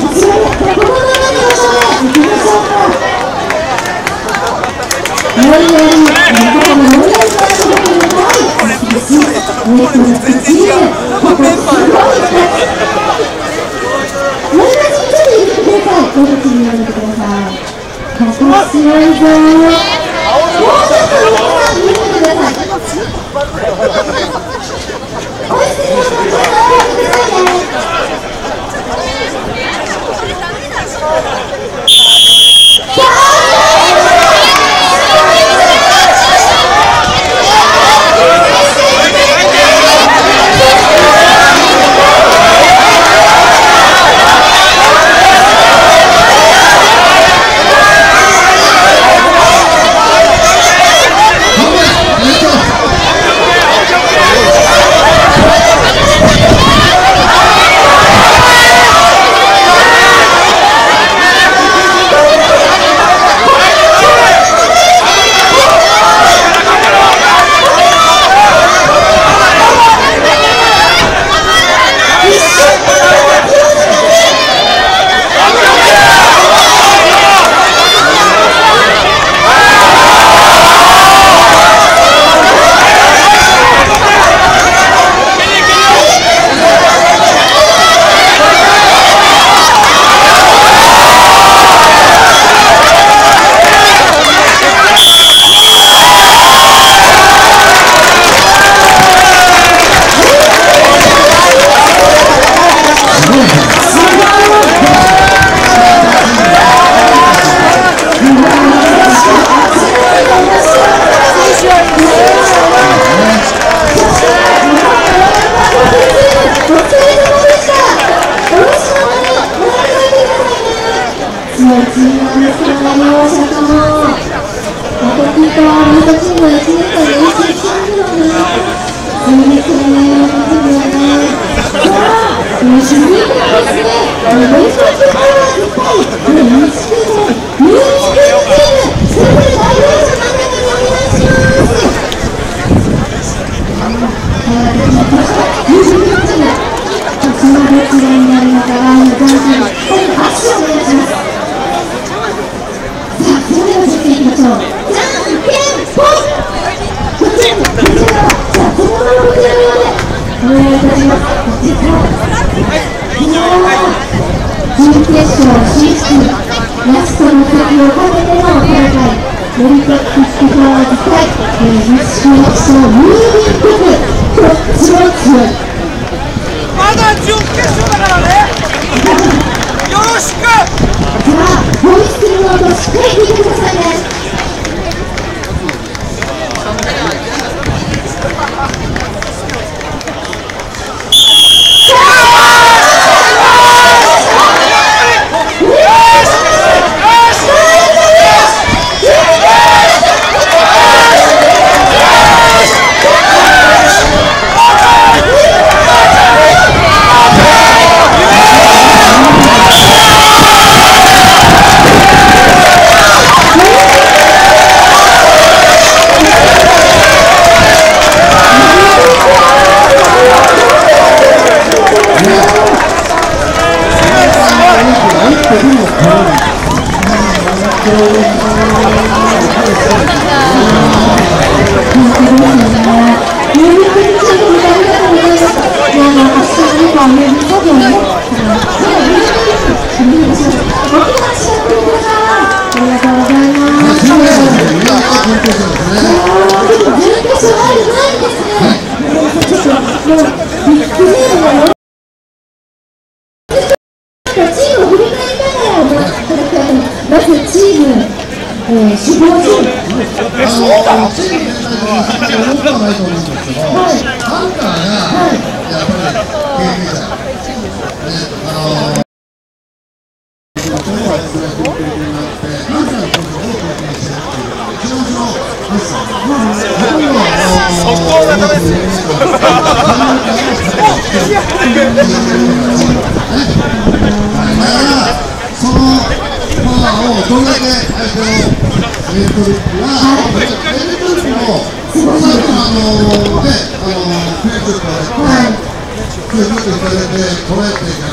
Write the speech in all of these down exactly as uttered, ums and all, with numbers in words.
はい。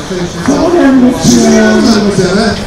そうなんですよ。なんか先輩が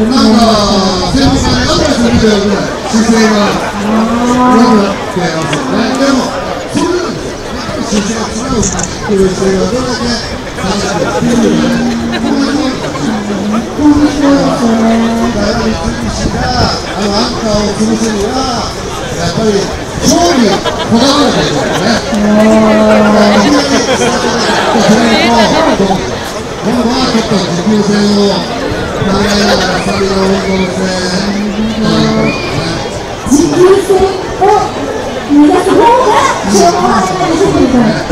頑張ってみたよぐらい姿勢が良くなってますよね。でもそうなんですよね。姿勢が強くなってる姿勢がどれだけ感じてるっていうね。こんなに本当にそうですよね。やっぱり福士があのアンカーを潰すにはやっぱり勝利にこだわることですよね。いきなりスタートでこれと今度はちょっと持久戦を考えながらスタミナを温存して持久戦を目指す方が勝負を始めるというか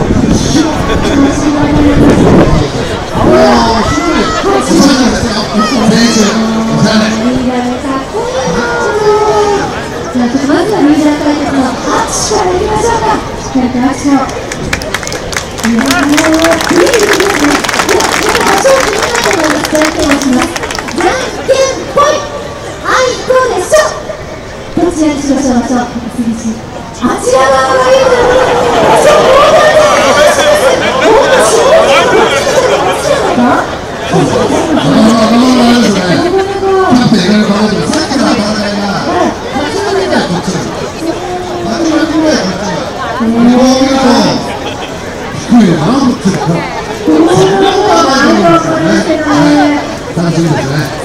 これはすごいおしゃれですよ。練習おしゃれリーダーかっこいいな。じゃあちょっとまずはリーダー対決の握手からいきましょうか。しっかりと握手をいやもういいですね。勝負になったのを伝えておします。じゃんけんぽい。あいこでしょ。どちらにしましょう。場所あちら側がいいと思います。そうなんです。本当すごい。こっちだか。そうですね。キャンペーンいろいろ考えてます。さっきの戦いが始まりがこっちなんです。始まりぐらいこっちが。こう見ると低いなこっちが。楽しみですね。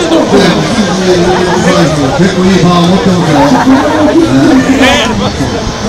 結構いいパワー持ってますよ。